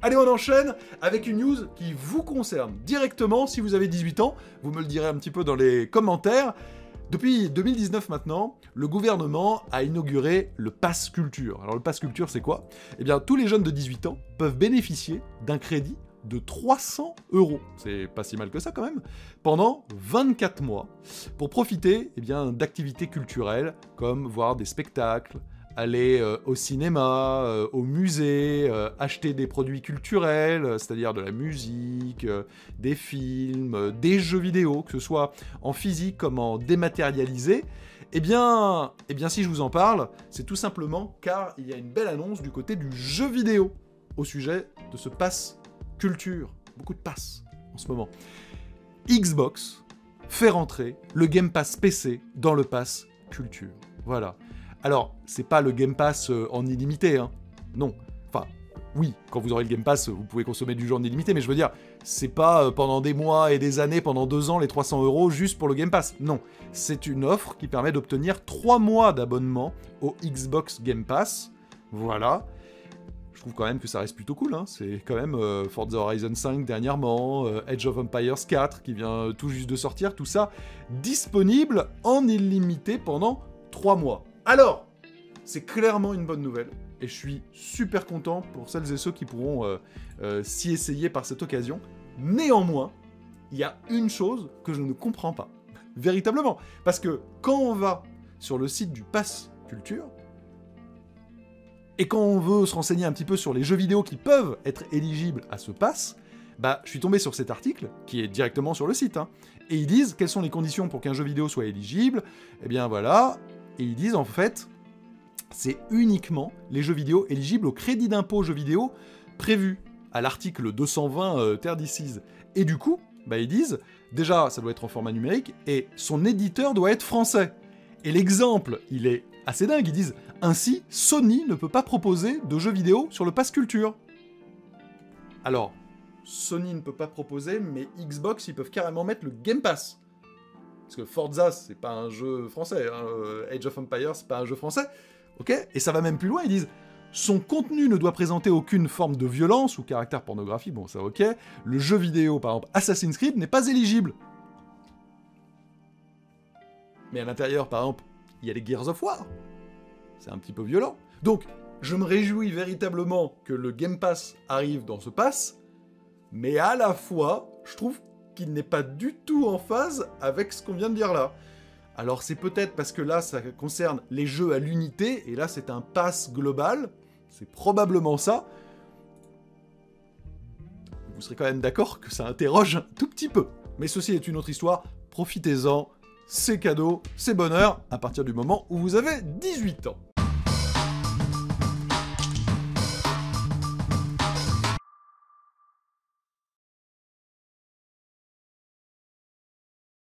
Allez, on enchaîne avec une news qui vous concerne directement si vous avez 18 ans. Vous me le direz un petit peu dans les commentaires. Depuis 2019 maintenant, le gouvernement a inauguré le Pass Culture. Alors le Pass Culture, c'est quoi? Eh bien, tous les jeunes de 18 ans peuvent bénéficier d'un crédit de 300 €, c'est pas si mal que ça quand même, pendant 24 mois, pour profiter d'activités culturelles comme voir des spectacles, aller au cinéma, au musée, acheter des produits culturels, c'est-à-dire de la musique, des films, des jeux vidéo, que ce soit en physique comme en dématérialisé. Eh bien, si je vous en parle, c'est tout simplement car il y a une belle annonce du côté du jeu vidéo au sujet de ce Pass Culture. Beaucoup de passes en ce moment. Xbox fait rentrer le Game Pass PC dans le Pass Culture. Voilà. Alors, c'est pas le Game Pass en illimité, hein. Non. Enfin, oui, quand vous aurez le Game Pass, vous pouvez consommer du jeu en illimité, mais je veux dire, c'est pas pendant des mois et des années, pendant 2 ans, les 300 € juste pour le Game Pass. Non. C'est une offre qui permet d'obtenir 3 mois d'abonnement au Xbox Game Pass. Voilà. Je trouve quand même que ça reste plutôt cool, hein. C'est quand même Forza Horizon 5 dernièrement, Age of Empires 4 qui vient tout juste de sortir, tout ça disponible en illimité pendant 3 mois. Alors, c'est clairement une bonne nouvelle, et je suis super content pour celles et ceux qui pourront s'y essayer par cette occasion. Néanmoins, il y a une chose que je ne comprends pas, véritablement, parce que quand on va sur le site du Pass Culture, et quand on veut se renseigner un petit peu sur les jeux vidéo qui peuvent être éligibles à ce pass, bah, je suis tombé sur cet article, qui est directement sur le site, hein, et ils disent quelles sont les conditions pour qu'un jeu vidéo soit éligible. Eh bien voilà, et ils disent en fait, c'est uniquement les jeux vidéo éligibles au crédit d'impôt jeux vidéo prévu à l'article 220 ter dicis. Et du coup, bah, ils disent, déjà, ça doit être en format numérique, et son éditeur doit être français. Et l'exemple, il est assez dingue, ils disent « Ainsi, Sony ne peut pas proposer de jeux vidéo sur le Pass Culture. » Alors, Sony ne peut pas proposer, mais Xbox, ils peuvent carrément mettre le Game Pass. Parce que Forza, c'est pas un jeu français, hein. Age of Empires, c'est pas un jeu français. Ok ? Et ça va même plus loin, ils disent « Son contenu ne doit présenter aucune forme de violence ou caractère pornographie. » Bon, ça ok. Le jeu vidéo, par exemple, Assassin's Creed, n'est pas éligible. Mais à l'intérieur, par exemple, il y a les Gears of War. C'est un petit peu violent. Donc, je me réjouis véritablement que le Game Pass arrive dans ce pass, mais à la fois, je trouve qu'il n'est pas du tout en phase avec ce qu'on vient de dire là. Alors c'est peut-être parce que là, ça concerne les jeux à l'unité, et là c'est un pass global, c'est probablement ça. Vous serez quand même d'accord que ça interroge un tout petit peu. Mais ceci est une autre histoire, profitez-en. C'est cadeau, c'est bonheur, à partir du moment où vous avez 18 ans.